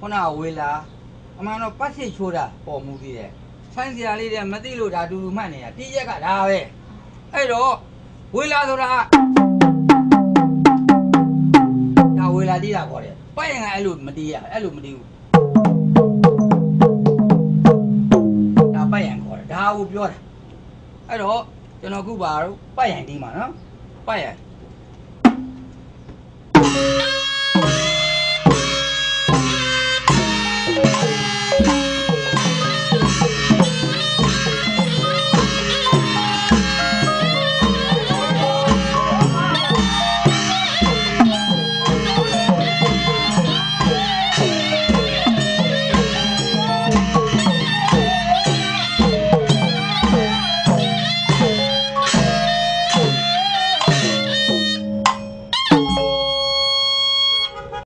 ခုနဝေလာအမှန်တော့ပတ်စစ်ချိုးတာပေါ်မှုသေးတယ်ဆိုင်းစရာလေးတွေမသိလို့ဒါတူတူမှတ်နေတာတိရက်ကဒါပဲအဲ့တော့ဝေလာဆိုတာဒါဝေလာတိတာခေါ်တယ်ပတ်ရင်ကအဲ့လိုမတီးရအဲ့လိုမတီးဘူးဒါပတ်ရင်ခေါ်တယ်ဒါကိုပြောတာအဲ့တော့ကျွန်တော်ခုပါတော့ပတ်ရင်တီးမှာနော်ပတ်ရင်